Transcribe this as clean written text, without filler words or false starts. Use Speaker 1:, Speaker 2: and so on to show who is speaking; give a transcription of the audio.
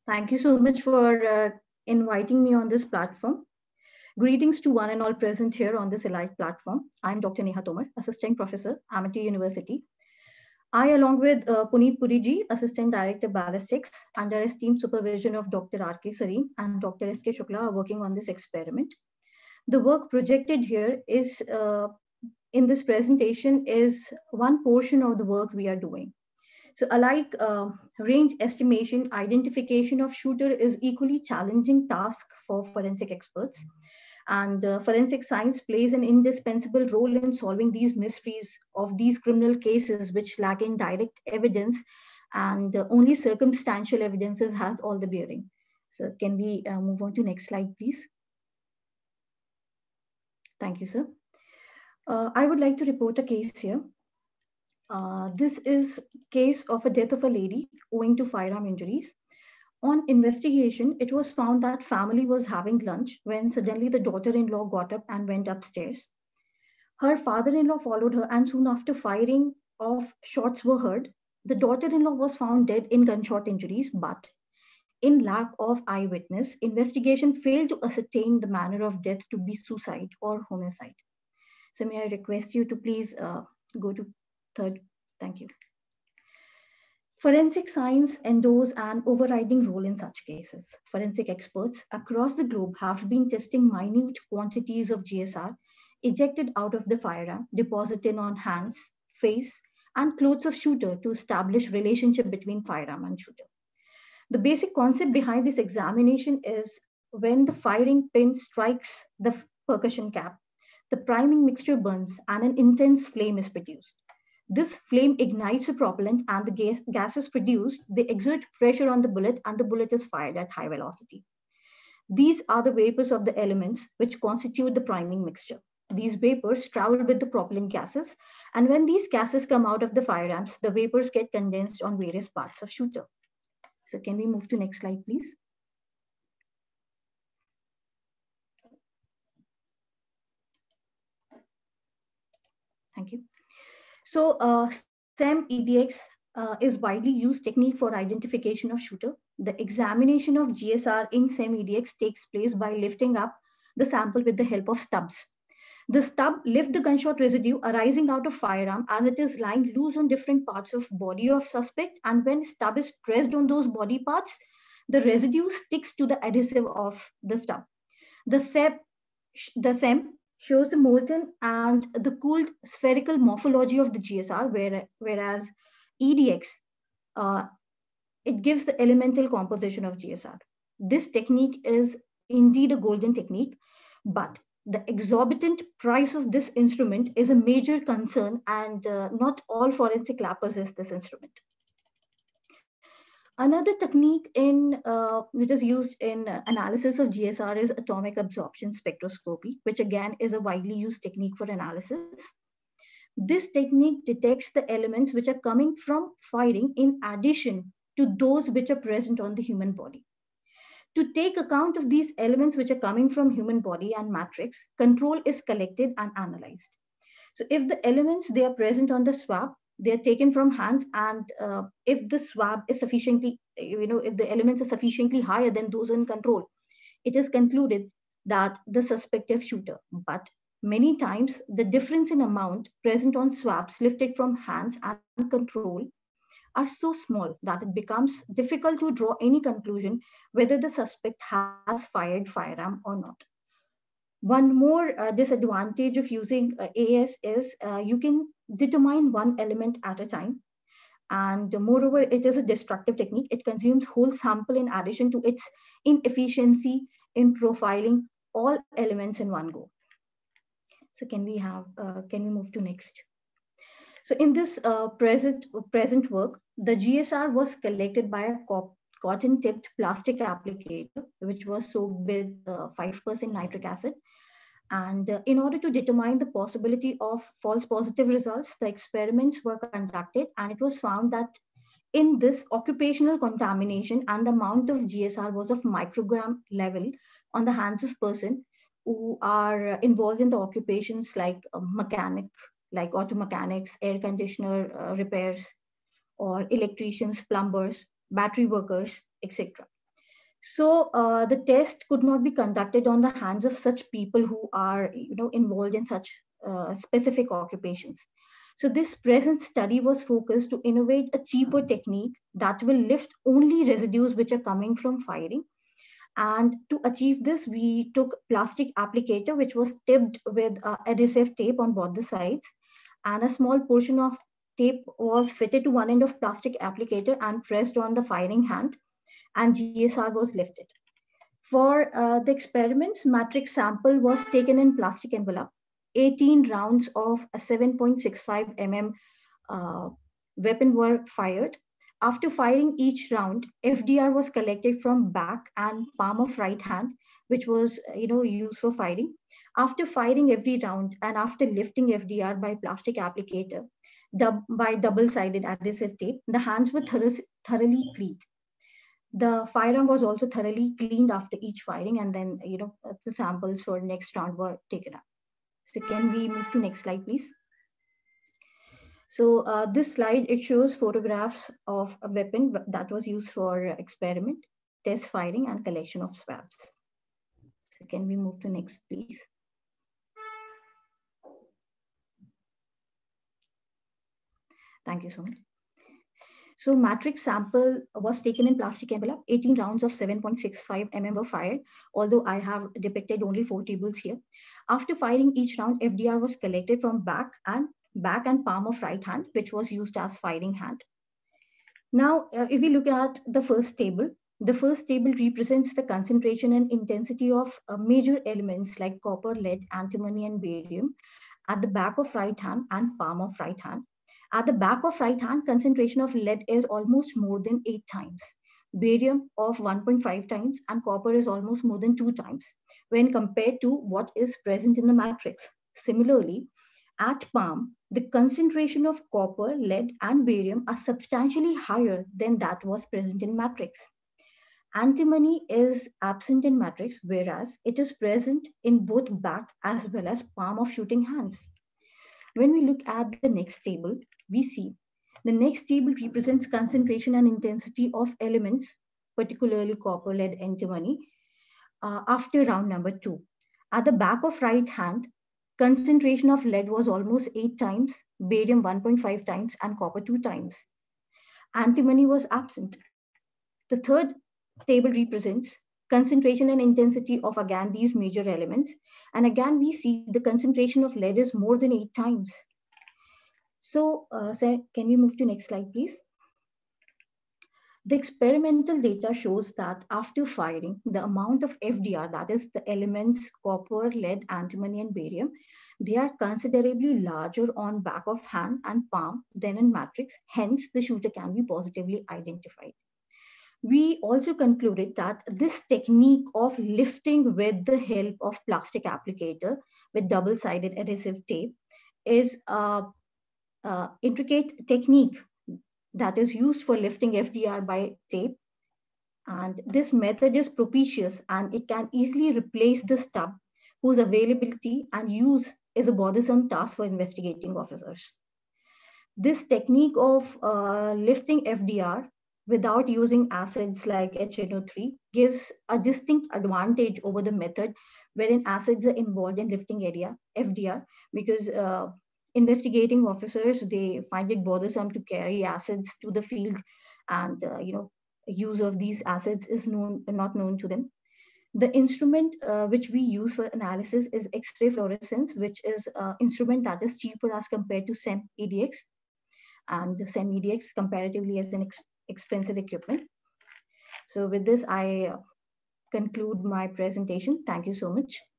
Speaker 1: Thank you so much for inviting me on this platform. Greetings to one and all present here on this Elite platform. I'm Dr. Neha Tomar, Assistant Professor, Amity University. I, along with Puneet Puriji, Assistant Director Ballistics, under esteemed supervision of Dr. R.K. Sareen and Dr. S.K. Shukla, are working on this experiment. The work projected here is in this presentation is one portion of the work we are doing. So alike range estimation, identification of shooter is equally challenging task for forensic experts. And forensic science plays an indispensable role in solving these mysteries of these criminal cases which lack in direct evidence and only circumstantial evidences has all the bearing. So can we move on to next slide, please? Thank you, sir. I would like to report a case here. This is case of a death of a lady owing to firearm injuries. On investigation, it was found that family was having lunch when suddenly the daughter-in-law got up and went upstairs. Her father-in-law followed her, and soon after firing of shots were heard. The daughter-in-law was found dead in gunshot injuries, but in lack of eyewitness, investigation failed to ascertain the manner of death to be suicide or homicide. So may I request you to please go to third. Thank you. Forensic science endows an overriding role in such cases. Forensic experts across the globe have been testing minute quantities of GSR ejected out of the firearm, deposited on hands, face, and clothes of shooter to establish relationship between firearm and shooter. The basic concept behind this examination is when the firing pin strikes the percussion cap, the priming mixture burns and an intense flame is produced. This flame ignites a propellant and the gases produced, they exert pressure on the bullet and the bullet is fired at high velocity. These are the vapors of the elements which constitute the priming mixture. These vapors travel with the propellant gases, and when these gases come out of the firearms, the vapors get condensed on various parts of shooter. So can we move to next slide, please? Thank you. So SEM EDX is widely used technique for identification of shooter. The examination of GSR in SEM EDX takes place by lifting up the sample with the help of stubs. The stub lifts the gunshot residue arising out of firearm as it is lying loose on different parts of body of suspect, and when stub is pressed on those body parts, the residue sticks to the adhesive of the stub. The SEM shows the molten and the cooled spherical morphology of the GSR, whereas EDX, it gives the elemental composition of GSR. This technique is indeed a golden technique, but the exorbitant price of this instrument is a major concern, and not all forensic lab possess this instrument. Another technique which is used in analysis of GSR is atomic absorption spectroscopy, which again is a widely used technique for analysis. This technique detects the elements which are coming from firing in addition to those which are present on the human body. To take account of these elements which are coming from human body and matrix, control is collected and analyzed. So if the elements they are present on the swab, they are taken from hands, and if the swab is sufficiently, if the elements are sufficiently higher than those in control, it is concluded that the suspect is shooter. But many times the difference in amount present on swabs lifted from hands and control are so small that it becomes difficult to draw any conclusion whether the suspect has fired firearm or not. One more disadvantage of using AS is you can determine one element at a time. And moreover, it is a destructive technique. It consumes whole sample in addition to its inefficiency in profiling all elements in one go. So can we move to next? So in this present work, the GSR was collected by a cotton-tipped plastic applicator, which was soaked with 5% nitric acid. And in order to determine the possibility of false positive results, the experiments were conducted, and it was found that in this occupational contamination and the amount of GSR was of microgram level on the hands of person who are involved in the occupations like mechanic, like auto mechanics, air conditioner repairs, or electricians, plumbers, battery workers, etc. So the test could not be conducted on the hands of such people who are, involved in such specific occupations. So this present study was focused to innovate a cheaper technique that will lift only residues which are coming from firing. And to achieve this, we took plastic applicator, which was tipped with adhesive tape on both the sides, and a small portion of tape was fitted to one end of plastic applicator and pressed on the firing hand, and GSR was lifted. For the experiments, matrix sample was taken in plastic envelope. 18 rounds of a 7.65 mm weapon were fired. After firing each round, FDR was collected from back and palm of right hand, which was used for firing. After firing every round and after lifting FDR by plastic applicator by double-sided adhesive tape, the hands were thoroughly cleaned. The firearm was also thoroughly cleaned after each firing, and then the samples for next round were taken up. So can we move to next slide, please? So this slide, it shows photographs of a weapon that was used for experiment, test firing, and collection of swabs. So can we move to next, please? Thank you so much. So matrix sample was taken in plastic envelope. 18 rounds of 7.65 mm were fired, although I have depicted only 4 tables here. After firing each round, FDR was collected from back and palm of right hand, which was used as firing hand. Now, if we look at the first table represents the concentration and intensity of major elements like copper, lead, antimony, and barium at the back of right hand and palm of right hand. At the back of right hand, concentration of lead is almost more than 8 times, barium of 1.5 times, and copper is almost more than 2 times when compared to what is present in the matrix. Similarly, at palm, the concentration of copper, lead, and barium are substantially higher than that was present in matrix. Antimony is absent in matrix, whereas it is present in both back as well as palm of shooting hands. When we look at the next table, we see the next table represents concentration and intensity of elements, particularly copper, lead, antimony, after round number 2. At the back of right hand, concentration of lead was almost 8 times, barium 1.5 times, and copper 2 times. Antimony was absent. The third table represents concentration and intensity of, again, these major elements. And again, we see the concentration of lead is more than 8 times. So, Sir, can we move to next slide, please? The experimental data shows that after firing, the amount of FDR, that is the elements copper, lead, antimony, and barium, they are considerably larger on back of hand and palm than in matrix. Hence, the shooter can be positively identified. We also concluded that this technique of lifting with the help of plastic applicator with double-sided adhesive tape is an intricate technique that is used for lifting FDR by tape. And this method is propitious and it can easily replace the stub, whose availability and use is a bothersome task for investigating officers. This technique of lifting FDR without using acids like HNO3 gives a distinct advantage over the method wherein acids are involved in lifting FDR, because investigating officers, they find it bothersome to carry acids to the field, and use of these acids is not known to them. The instrument which we use for analysis is X-ray fluorescence, which is an instrument that is cheaper as compared to SEM EDX, and the SEM EDX comparatively as an expensive equipment. So with this, I conclude my presentation. Thank you so much.